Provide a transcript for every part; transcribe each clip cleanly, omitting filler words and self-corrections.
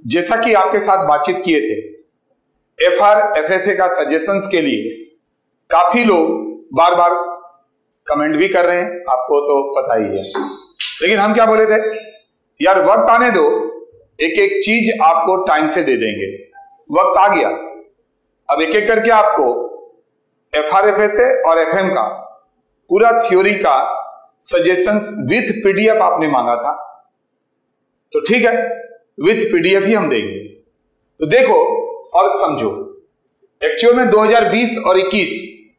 जैसा कि आपके साथ बातचीत किए थे, FR FSA का सजेशंस के लिए काफी लोग बार बार कमेंट भी कर रहे हैं, आपको तो पता ही है। लेकिन हम क्या बोले थे, यार वक्त आने दो, एक एक चीज आपको टाइम से दे देंगे। वक्त आ गया, अब एक एक करके आपको FR FSA और FM का पूरा थ्योरी का सजेशंस विथ PDF आपने मांगा था, तो ठीक है, विथ PDF ही हम देंगे। तो देखो और समझो, एक्चुअल में 2020 और 21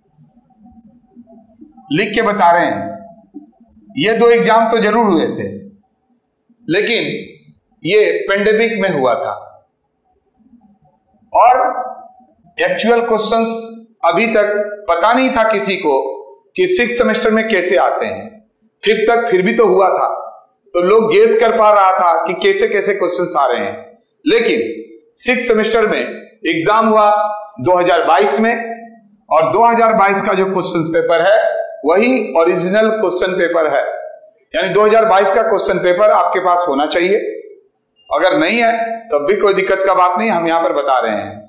लिख के बता रहे हैं, ये दो एग्जाम तो जरूर हुए थे, लेकिन ये पेंडेमिक में हुआ था और एक्चुअल क्वेश्चंस अभी तक पता नहीं था किसी को कि 6th सेमेस्टर में कैसे आते हैं। 5th तक फिर भी तो हुआ था, तो लोग गेस कर पा रहा था कि कैसे कैसे क्वेश्चंस आ रहे हैं। लेकिन 6th सेमेस्टर में एग्जाम हुआ 2022 में, और 2022 का जो क्वेश्चन पेपर है वही ओरिजिनल क्वेश्चन पेपर है, यानी 2022 का क्वेश्चन पेपर आपके पास होना चाहिए। अगर नहीं है तब भी कोई दिक्कत का बात नहीं, हम यहां पर बता रहे हैं।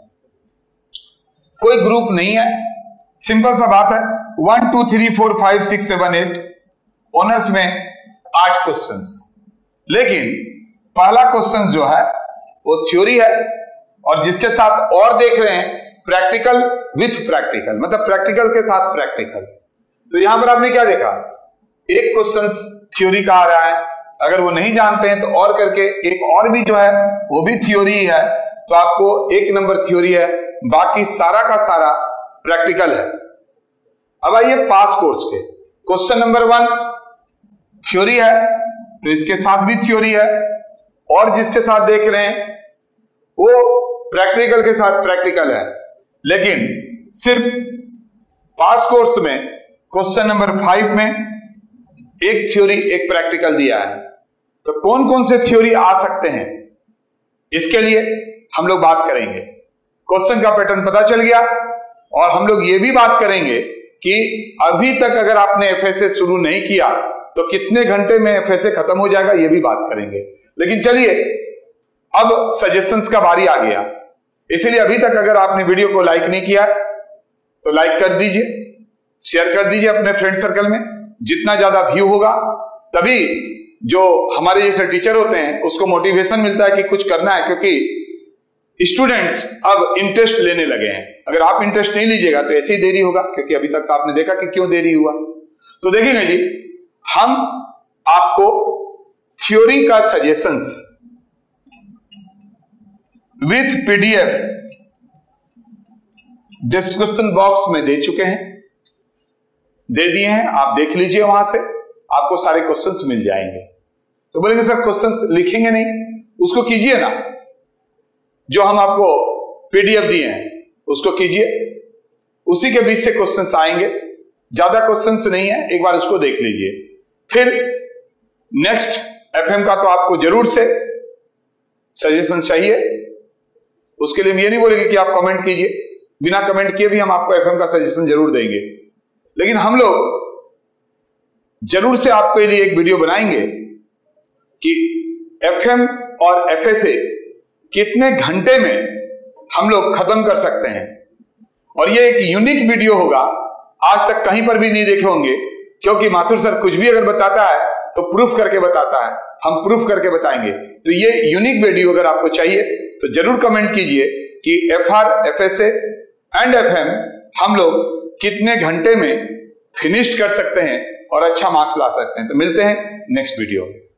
कोई ग्रुप नहीं है, सिंपल सा बात है। 1 2 3 4 5 6 7 8 ऑनर्स में 8 क्वेश्चंस, लेकिन पहला क्वेश्चन जो है वो थ्योरी है, और जिसके साथ और देख रहे हैं प्रैक्टिकल विथ प्रैक्टिकल, मतलब प्रैक्टिकल के साथ प्रैक्टिकल। तो यहां पर आपने क्या देखा, एक क्वेश्चन थ्योरी का आ रहा है, अगर वो नहीं जानते हैं तो और करके एक और भी जो है वो भी थ्योरी है, तो आपको 1 नंबर थ्योरी है, बाकी सारा का सारा प्रैक्टिकल है। अब आइए पास कोर्स के क्वेश्चन नंबर 1 थ्योरी है, तो इसके साथ भी थ्योरी है, और जिसके साथ देख रहे हैं वो प्रैक्टिकल के साथ प्रैक्टिकल है। लेकिन सिर्फ पास कोर्स में क्वेश्चन नंबर 5 में एक थ्योरी एक प्रैक्टिकल दिया है। तो कौन कौन से थ्योरी आ सकते हैं, इसके लिए हम लोग बात करेंगे। क्वेश्चन का पैटर्न पता चल गया, और हम लोग ये भी बात करेंगे कि अभी तक अगर आपने FSA शुरू नहीं किया तो कितने घंटे में FSA खत्म हो जाएगा, ये भी बात करेंगे। लेकिन चलिए, अब सजेशंस का बारी आ गया, इसलिए अभी तक अगर आपने वीडियो को लाइक नहीं किया तो लाइक कर दीजिए, शेयर कर दीजिए अपने फ्रेंड सर्कल में। जितना ज्यादा व्यू होगा तभी जो हमारे जैसे टीचर होते हैं उसको मोटिवेशन मिलता है कि कुछ करना है, क्योंकि स्टूडेंट्स अब इंटरेस्ट लेने लगे हैं। अगर आप इंटरेस्ट नहीं लीजिएगा तो ऐसे ही देरी होगा, क्योंकि अभी तक आपने देखा कि क्यों देरी हुआ। तो देखेंगे जी, हम आपको थ्योरी का suggestions with PDF description box में दे चुके हैं, दे दिए हैं, आप देख लीजिए, वहां से आपको सारे क्वेश्चंस मिल जाएंगे। तो बोलेंगे सर क्वेश्चंस लिखेंगे नहीं, उसको कीजिए ना, जो हम आपको PDF दिए हैं उसको कीजिए, उसी के बीच से क्वेश्चंस आएंगे, ज्यादा क्वेश्चंस नहीं है, एक बार उसको देख लीजिए। फिर नेक्स्ट FM का तो आपको जरूर से सजेशन चाहिए, उसके लिए हम ये नहीं बोलेंगे कि आप कमेंट कीजिए, बिना कमेंट किए भी हम आपको FM का सजेशन जरूर देंगे। लेकिन हम लोग जरूर से आपके लिए एक वीडियो बनाएंगे कि FM और FSA कितने घंटे में हम लोग खत्म कर सकते हैं, और ये एक यूनिक वीडियो होगा, आज तक कहीं पर भी नहीं देखे होंगे, क्योंकि माथुर सर कुछ भी अगर बताता है तो प्रूफ करके बताता है, हम प्रूफ करके बताएंगे। तो ये यूनिक वीडियो अगर आपको चाहिए तो जरूर कमेंट कीजिए कि FR FSA एंड FM हम लोग कितने घंटे में फिनिश कर सकते हैं और अच्छा मार्क्स ला सकते हैं। तो मिलते हैं नेक्स्ट वीडियो में।